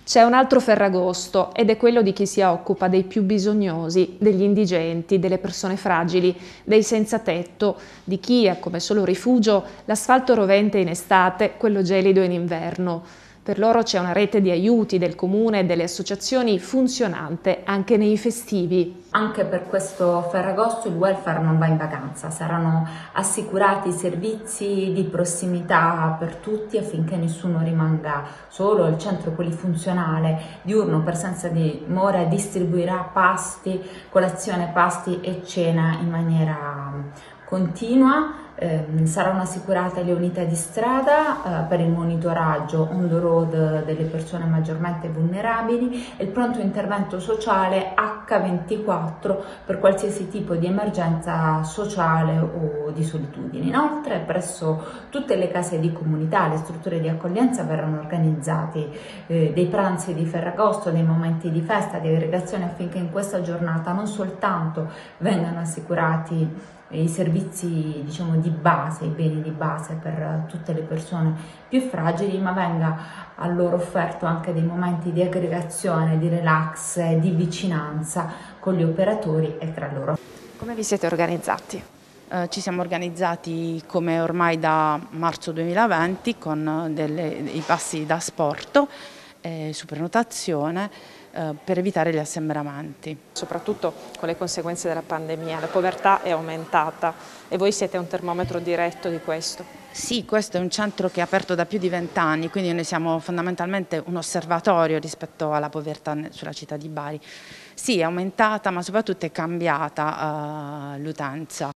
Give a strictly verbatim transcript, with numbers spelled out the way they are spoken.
C'è un altro Ferragosto ed è quello di chi si occupa dei più bisognosi, degli indigenti, delle persone fragili, dei senza tetto, di chi ha come solo rifugio l'asfalto rovente in estate, quello gelido in inverno. Per loro c'è una rete di aiuti del comune e delle associazioni funzionante anche nei festivi. Anche per questo Ferragosto il welfare non va in vacanza, saranno assicurati servizi di prossimità per tutti affinché nessuno rimanga solo. Il centro polifunzionale diurno per senza dimora distribuirà pasti, colazione, pasti e cena in maniera continua. Eh, saranno assicurate le unità di strada eh, per il monitoraggio on the road delle persone maggiormente vulnerabili e il pronto intervento sociale acca ventiquattro per qualsiasi tipo di emergenza sociale o di solitudine. Inoltre presso tutte le case di comunità, le strutture di accoglienza verranno organizzati eh, dei pranzi di Ferragosto, dei momenti di festa, di aggregazione affinché in questa giornata non soltanto vengano assicurati i servizi, diciamo, di base, i beni di base per tutte le persone più fragili, ma venga a loro offerto anche dei momenti di aggregazione, di relax, di vicinanza con gli operatori e tra loro. Come vi siete organizzati? Eh, ci siamo organizzati come ormai da marzo duemilaventi con delle, i passi da asporto eh, su prenotazione per evitare gli assembramenti. Soprattutto con le conseguenze della pandemia, la povertà è aumentata e voi siete un termometro diretto di questo. Sì, questo è un centro che è aperto da più di vent'anni, quindi noi siamo fondamentalmente un osservatorio rispetto alla povertà sulla città di Bari. Sì, è aumentata, ma soprattutto è cambiata uh, l'utenza.